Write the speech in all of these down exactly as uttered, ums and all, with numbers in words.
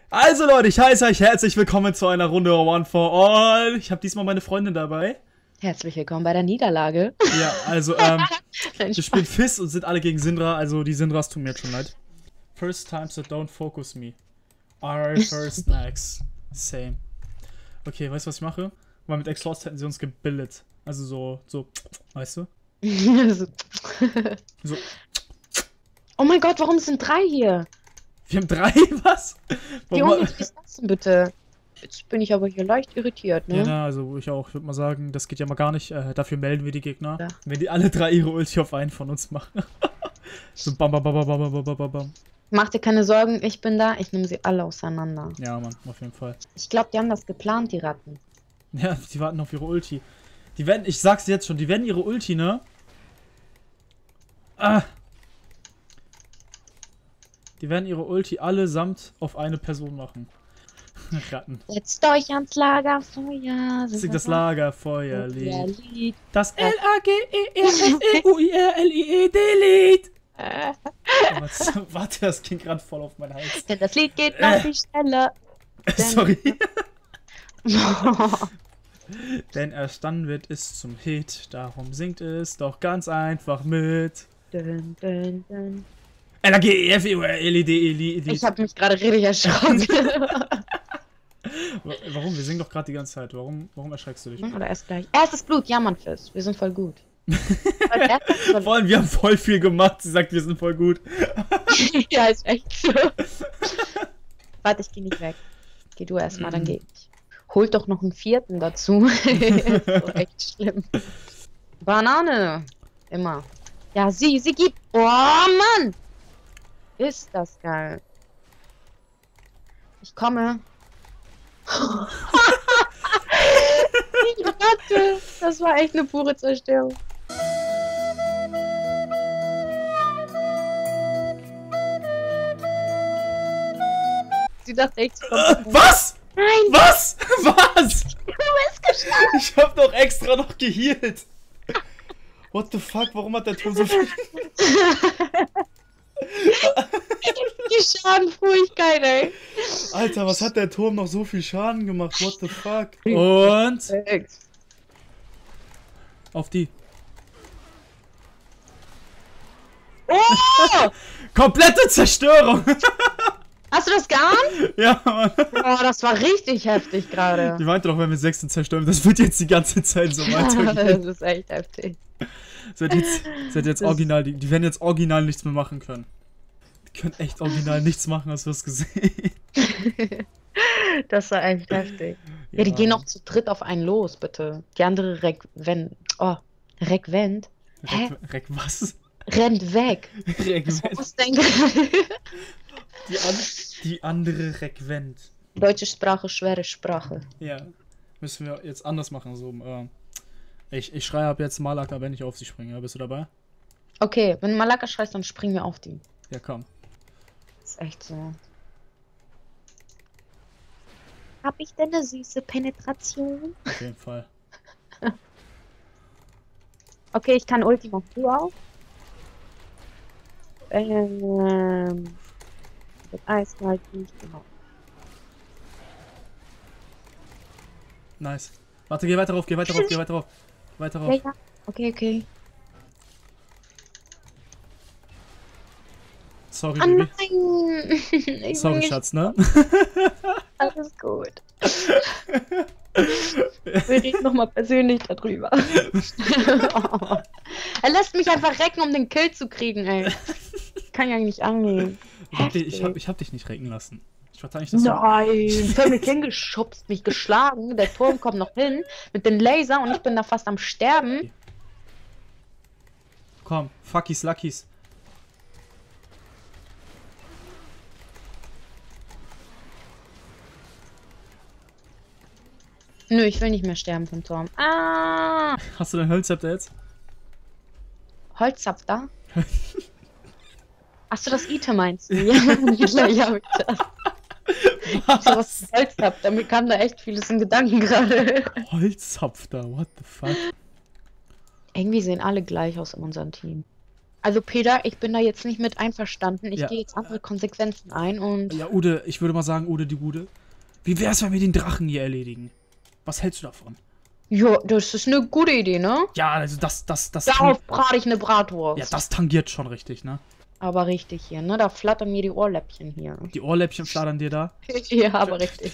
Also Leute, ich heiße euch herzlich willkommen zu einer Runde One for All. Ich habe diesmal meine Freundin dabei. Herzlich willkommen bei der Niederlage. Ja, also ähm, wir spielen Fizz und sind alle gegen Syndra, also die Syndras tun mir jetzt schon leid. First times that don't focus me. Are first next. Same. Okay, weißt du, was ich mache? Weil mit Exhaust hätten sie uns gebildet. Also so, so, weißt du? So. Oh mein Gott, warum sind drei hier? Wir haben drei, was? Wie unnötig ist das denn bitte? Jetzt bin ich aber hier leicht irritiert, ne? Ja, na, also ich auch. Ich würde mal sagen, das geht ja mal gar nicht. Äh, dafür melden wir die Gegner. Ja. Wenn die alle drei ihre Ulti auf einen von uns machen. So bam, bam, bam, bam, bam, bam, bam, bam. Mach dir keine Sorgen, ich bin da. Ich nehme sie alle auseinander. Ja, Mann, auf jeden Fall. Ich glaube, die haben das geplant, die Ratten. Ja, die warten auf ihre Ulti. Die werden, ich sag's jetzt schon, die werden ihre Ulti, ne? Ah. Die werden ihre Ulti allesamt auf eine Person machen. Ratten. Setzt euch ans Lagerfeuer. Singt das Lagerfeuerlied. Lied. Das L A G E R F E U I R L I E D-Lied. Oh, warte, das ging gerade voll auf meinen Hals. Denn das Lied geht noch viel schneller. Sorry. Denn erst dann wird es zum Hit. Darum singt es doch ganz einfach mit. Dün, dün, dün. L A G E F E U R L I D E D. Ich habe mich gerade richtig erschrocken. Warum? Wir singen doch gerade die ganze Zeit. Warum, warum erschreckst du dich? Oder erst gleich. Erstes Blut, ja, Mann, Fizz. Wir sind voll gut. Vor allem, wir haben voll viel gemacht. Sie sagt, wir sind voll gut. Ja, ist echt so. Warte, ich geh nicht weg. Geh du erstmal, dann geh ich. Holt doch noch einen vierten dazu. Ist so echt schlimm. Banane. Immer. Ja, sie, sie gibt. Oh, Mann! Ist das geil. Ich komme. Ich warte. Das war echt eine pure Zerstörung. Sie dachte echt. Äh, was? Nein! Was? Was? Du bist geschlagen! Ich hab doch extra noch gehealt. What the fuck? Warum hat der Turm so viel? Die Schadenfruhigkeit, ey. Alter, was hat der Turm noch so viel Schaden gemacht? What the fuck? Und auf die. Oh! Komplette Zerstörung! Hast du das geahnt? Ja, Mann. Oh, das war richtig heftig gerade. Die meinte doch, wenn wir sechzehn zerstören, das wird jetzt die ganze Zeit so weitergehen. Das ist echt heftig. Sie hat jetzt, sie hat jetzt original, die, die werden jetzt original nichts mehr machen können. Die können echt original nichts machen, hast du das gesehen? Das war echt heftig. Ja, ja, die gehen noch zu dritt auf einen los, bitte. Die andere Rekvent. Oh, Rekvent? Hä? Rek, Rek was? Rennt weg. Rekvent. Was denke ich? Die, an, die andere Rekvent. Deutsche Sprache, schwere Sprache. Ja, müssen wir jetzt anders machen. So, äh, ich, ich schreie ab jetzt Malaka, wenn ich auf sie springe. Bist du dabei? Okay, wenn Malaka schreist, dann springen wir auf die. Ja, komm. Das ist echt so. Hab ich denn eine süße Penetration? Auf jeden Fall. Okay, ich kann Ulti noch du auf. Ähm. Mit Eiskalt nicht genau. Nice. Warte, geh weiter rauf, geh weiter rauf, geh weiter rauf. Weiter rauf. Ja, ja. Okay, okay. Sorry, Oh Baby. nein! Ich Sorry, bin Schatz, ne? Alles gut. Wir reden nochmal persönlich darüber. Oh. Er lässt mich einfach recken, um den Kill zu kriegen, ey. Kann ja nicht angehen. Ich hab, dich, ich, hab, ich hab dich nicht recken lassen. Ich warte nicht, dass Nein! Völlig hingeschubst, mich geschlagen. Der Turm kommt noch hin mit dem Laser und ich bin da fast am Sterben. Komm, Fuckies, Luckies. Nö, ich will nicht mehr sterben vom Turm. Ah! Hast du dein Holzzepter jetzt? Holzzapfer? Achso, das Item meinst du? Ja, gleich hab ich das. Was? So was Holzzapfer, mir kam da echt vieles in Gedanken gerade. Holzzapfer, what the fuck? Irgendwie sehen alle gleich aus in unserem Team. Also Peter, ich bin da jetzt nicht mit einverstanden. Ich Ja. gehe jetzt andere Konsequenzen ein und... Ja, Ude, ich würde mal sagen, Ude die Gute. Wie wär's, wenn wir den Drachen hier erledigen? Was hältst du davon? Ja, das ist eine gute Idee, ne? Ja, also das, das, das... Darauf brate ich eine Bratwurst. Ja, das tangiert schon richtig, ne? Aber richtig hier, ne? Da flattern mir die Ohrläppchen hier. Die Ohrläppchen flattern dir da. Ja, aber richtig.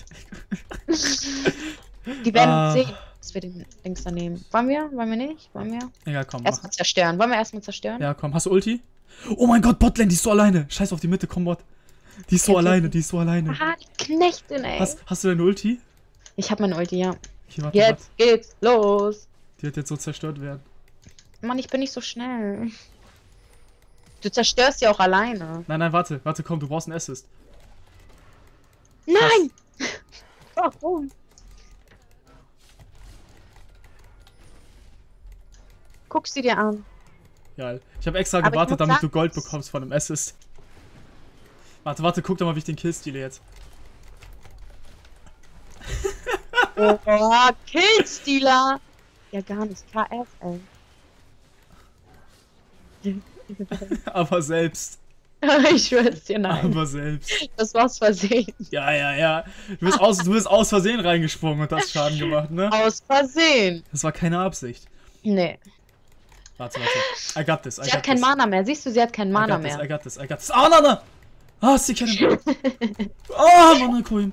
Die werden Ah. sehen, dass wir den Dings da nehmen. Wollen wir? Wollen wir nicht? Wollen wir? Egal, komm, mach. Erstmal zerstören. Wollen wir erstmal zerstören? Ja, komm, hast du Ulti? Oh mein Gott, Botlane, die ist so alleine. Scheiß auf die Mitte, komm, Bot. Die ist so Okay, okay. alleine, die ist so alleine. Ah, die Knechtin, ey. Hast, hast du deine Ulti? Ich hab meine Ulti, ja. Okay, warte, Jetzt geht's los. Die wird jetzt so zerstört werden. Mann, ich bin nicht so schnell. Du zerstörst ja auch alleine. Nein, nein, warte, warte, komm, du brauchst einen Assist. Nein! Warum? Guck sie dir an. Ja, ich habe extra Aber ich gewartet, muss damit sagen- du Gold bekommst von einem Assist. Warte, warte, guck doch mal, wie ich den Kill steale jetzt. Oh, Killstealer! Ja, gar nicht. K F, ey. Aber selbst. Ich schwör's dir, nein. Aber selbst. Das war's Versehen. Ja, ja, ja. Du bist aus, du bist aus Versehen reingesprungen und hast Schaden gemacht, ne? Aus Versehen. Das war keine Absicht. Nee. Warte, warte. I got this, I Sie got hat kein this. Mana mehr. Siehst du, sie hat kein I Mana got this, I mehr. got this, I got this. Ah, na, na! Ah, sie kennen. Ah, Mana Coin.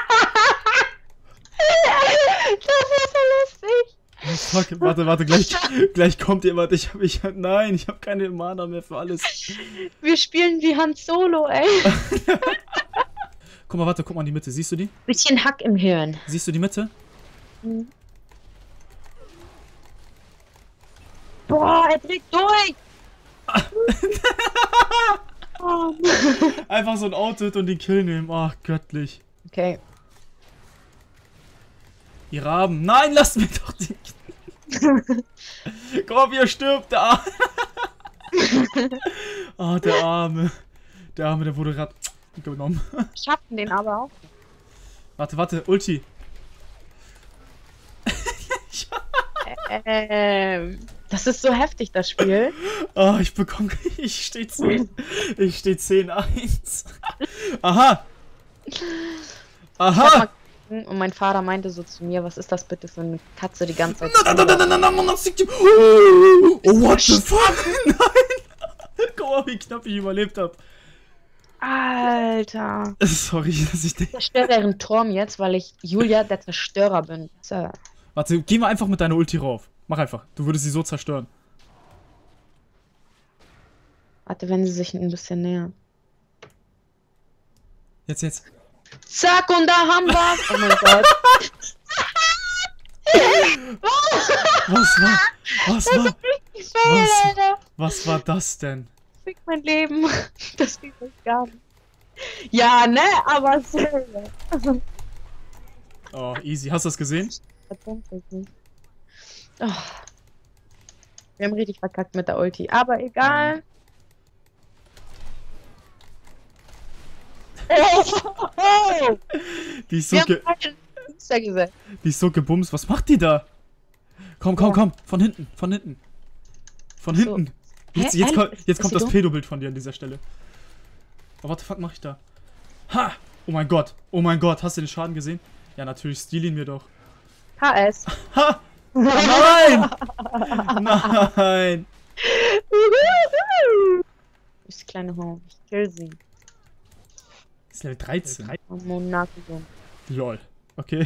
Das ist so lustig. Oh, fuck, warte, warte, gleich, gleich kommt jemand. Ich hab, ich hab, nein, ich hab keine Mana mehr für alles. Wir spielen wie Han Solo, ey. Guck mal, warte, guck mal in die Mitte. Siehst du die? Bisschen Hack im Hirn. Siehst du die Mitte? Mhm. Boah, er dreht durch. Oh. Einfach so ein Outfit und den Kill nehmen. Ach, göttlich. Okay. Die Raben. Nein, lasst mich doch den. Guck mal, wie er stirbt, der Arme. Ah, der Arme. Der Arme, der wurde gerade genommen. Schaffen den aber auch. Warte, warte, Ulti. Ähm, das ist so heftig, das Spiel. Ah, ich bekomme. Ich stehe zehn. Ich stehe zehn eins. Aha. Aha. Und mein Vater meinte so zu mir, was ist das bitte für eine Katze die ganze Zeit? Nein, nein, nein, nein, nein, nein, nein, oh, oh, what the fuck? Nein. Guck mal, wie knapp ich überlebt habe. Alter. Sorry, dass ich den. Ich zerstöre deren Turm jetzt, weil ich Julia der Zerstörer bin. So. Warte, geh mal einfach mit deiner Ulti rauf. Mach einfach. Du würdest sie so zerstören. Warte, wenn sie sich ein bisschen nähern. Jetzt, jetzt. Zack, und da haben wir. Oh mein Gott. Was war? Was Das war? ist richtig fail, Was? Alter. Was war das denn? Fick mein Leben. Das geht nicht gar nicht. Ja, ne, aber so. Oh, easy. Hast du das gesehen? Tatsächlich nicht. Oh. Wir haben richtig verkackt mit der Ulti, aber egal. Oh, oh. Die ist so, Wir ge haben beide Insta gesetzt. die ist so gebumst. Was macht die da? Komm, komm, Ja. komm. Von hinten, von hinten. Von So. hinten. Jetzt, Hä? jetzt, Ehrlich? kommt, Ist- jetzt ist kommt sie das dumm? Pedo-Bild von dir an dieser Stelle. Oh, what the fuck mach ich da? Ha! Oh mein Gott. Oh mein Gott. Hast du den Schaden gesehen? Ja, natürlich. Steal ihn mir doch. H S. Ha! Nein! Nein! Ich kleine Ho. Ich kill sie. Ist Level dreizehn. Oh, Monaco. Lol. Okay.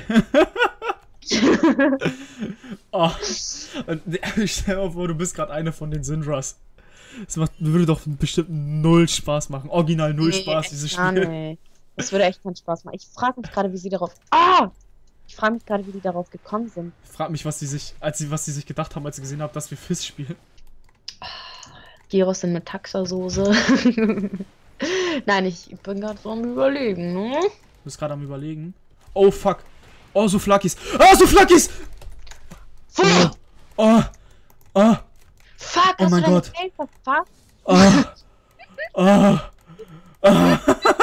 Oh. Und, stell dir mal vor, du bist gerade eine von den Syndras. Das macht, würde doch bestimmt null Spaß machen. Original null Spaß, dieses gar Spiel. nicht. Das würde echt keinen Spaß machen. Ich frage mich gerade, wie sie darauf. Ah! Ich frage mich gerade, wie die darauf gekommen sind. Ich frag mich, was die sich, als sie, was sie sich gedacht haben, als sie gesehen haben, dass wir Fizz spielen. Gyros sind mit Taxasoße. Nein, ich bin gerade so am Überlegen, ne? Du bist gerade am Überlegen. Oh fuck. Oh, so Flackis. Ah, so Flackis! Fuck! Oh. Oh. Fuck, Oh hast mein du deine Gott. Tail verpasst? Oh. Oh. Oh.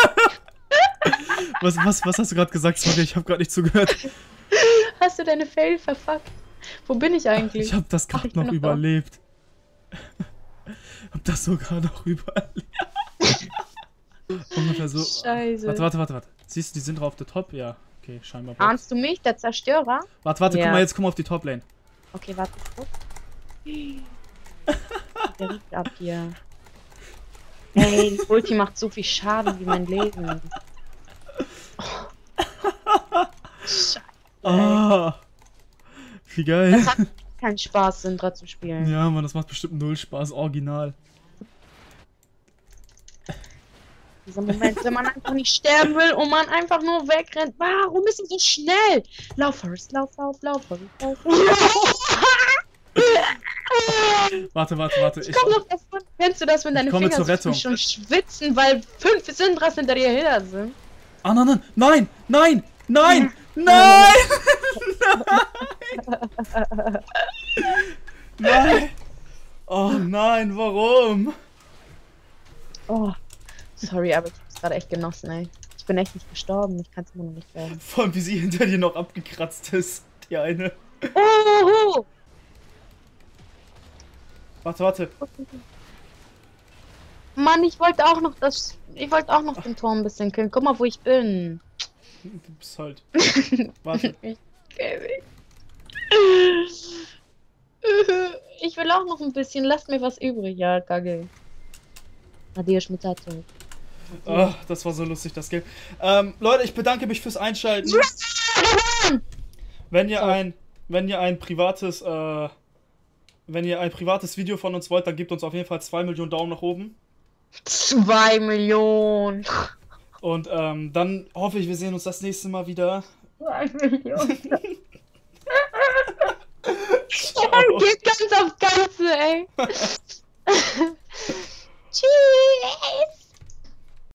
Was, was, was hast du gerade gesagt? Sorry, ich habe gerade nicht zugehört. Hast du deine Fail verfuckt? Wo bin ich eigentlich? Ich habe das Ach, gerade ich bin noch noch da. überlebt. Hab das sogar noch überall. Ungefähr so. Scheiße. Warte, warte, warte, warte. Siehst du, die sind drauf auf der Top? Ja. Okay, scheinbar. Ahnst du mich, der Zerstörer? Warte, warte, ja. guck mal, jetzt komm auf die Top-Lane. Okay, warte. Der riecht ab hier. Ey, die Ulti macht so viel Schaden wie mein Leben. Oh. Scheiße. Ah, wie geil. Das hat keinen Spaß, Syndra zu spielen. Ja, Mann, das macht bestimmt null Spaß. Original. Dieser Moment, wenn man einfach nicht sterben will und man einfach nur wegrennt. Warum ist sie so schnell? Lauf, Forrest, lauf, lauf, lauf, Forrest, lauf. Warte, warte, warte. Ich komm noch davon. Kennst du das, wenn deine komme Finger zur Rettung. schon schwitzen, weil fünf Syndras hinter dir her sind? Ah, nein, nein, nein, nein, nein, nein, nein. Oh nein, warum? Oh, sorry, aber ich hab's gerade echt genossen, ey. Ich bin echt nicht gestorben, ich kann's immer noch nicht werden. Vor allem, wie sie hinter dir noch abgekratzt ist, die eine. Oh! Warte, warte. Mann, ich wollte auch noch das. Ich wollte auch noch den Turm ein bisschen killen. Guck mal, wo ich bin. Du bist halt. Warte. Ich kenn mich. Ich will auch noch ein bisschen. Lasst mir was übrig, ja, Kage. Adios, Mutato. Oh, das war so lustig, das Game. Ähm, Leute, ich bedanke mich fürs Einschalten. Wenn ihr ein, wenn ihr ein privates, äh, wenn ihr ein privates Video von uns wollt, dann gebt uns auf jeden Fall zwei Millionen Daumen nach oben. Zwei Millionen. Und ähm, dann hoffe ich, wir sehen uns das nächste Mal wieder. Zwei Millionen. Geht ganz aufs Ganze, ey. Tschüss.